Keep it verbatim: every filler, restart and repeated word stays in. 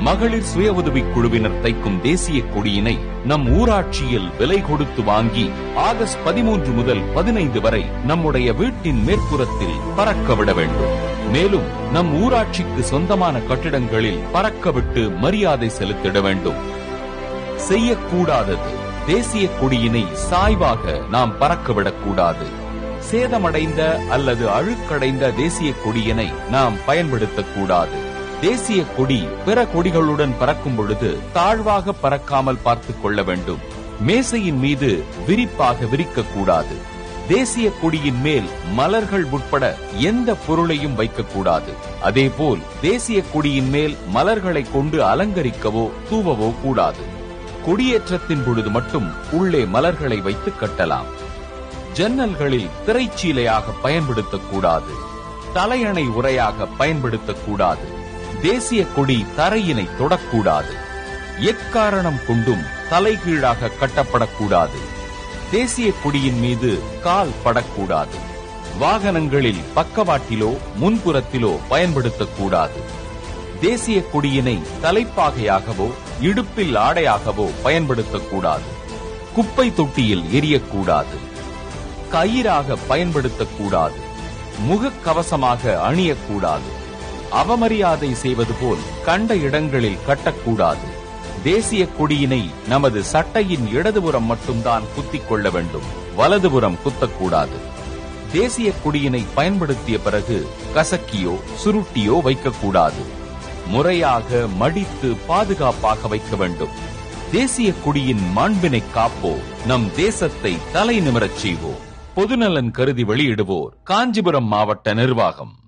மகளிர் சுய உதவிக் குழுவினர் தைக்கும் தேசிய கொடியினை நம் ஊராட்சியில் விலை கொடுத்து வாங்கி ஆகஸ்ட் பதிமூன்று முதல் பதினைந்து வரை நம்முடைய வீட்டின் மேற்புறத்தில் பறக்கவிட வேண்டும். மேலும் நம் ஊராட்சிக்கு சொந்தமான கட்டிடங்களில் பறக்கவிட்டு மரியாதை செலுத்திட வேண்டும். செய்யக்கூடாதது, தேசிய கொடியினை சாய்வாக நாம் பறக்கவிடக்கூடாது. சேதமடைந்த அல்லது அழுக்கடைந்த தேசிய கொடியினை நாம் பயன்படுத்தக்கூடாது. தேசிய கொடி பிற கொடிகளுடன் பறக்கும் பொழுது தாழ்வாக பறக்காமல் பார்த்துக் கொள்ள வேண்டும். மேசையின் மீது விரிப்பாக விரிக்கக்கூடாது. தேசிய கொடியின் மேல் மலர்கள் உட்பட எந்த பொருளையும் வைக்கக்கூடாது. அதேபோல் தேசிய கொடியின் மேல் மலர்களை கொண்டு அலங்கரிக்கவோ தூவவோ கூடாது. கொடியேற்றத்தின் பொழுது மட்டும் உள்ளே மலர்களை வைத்து கட்டலாம். ஜன்னல்களில் திரைச்சீலையாக பயன்படுத்தக்கூடாது. தலையணை உரையாக பயன்படுத்தக்கூடாது. தேசிய கொடி தரையினை தொடக்கூடாது. எக்காரணம் கொண்டும் தலைகீழாக கட்டப்படக்கூடாது. தேசிய கொடியின் மீது கால் படக்கூடாது. வாகனங்களில் பக்கவாட்டிலோ முன்புறத்திலோ பயன்படுத்தக்கூடாது. தேசிய கொடியினை தலைப்பாகையாகவோ இடுப்பில் ஆடையாகவோ பயன்படுத்தக்கூடாது. குப்பை தொட்டியில் எரியக்கூடாது. கயிறாக பயன்படுத்தக்கூடாது. முகக்கவசமாக அணியக்கூடாது. அவமரியாதை செய்வது போல் கண்ட இடங்களில் கட்டக்கூடாது. தேசிய கொடியினை நமது சட்டையின் இடதுபுறம் மட்டும்தான் குத்திக் கொள்ள வேண்டும். வலதுபுறம் குத்தக்கூடாது. தேசிய கொடியினை பயன்படுத்திய பிறகு கசக்கியோ சுருட்டியோ வைக்கக்கூடாது. முறையாக மடித்து பாதுகாப்பாக வைக்க வேண்டும். தேசிய கொடியின் மாண்பினை காப்போம். நம் தேசத்தை தலை நிமிரச் செய்வோம். பொதுநலன் கருதி வெளியிடுவோர் காஞ்சிபுரம் மாவட்ட நிர்வாகம்.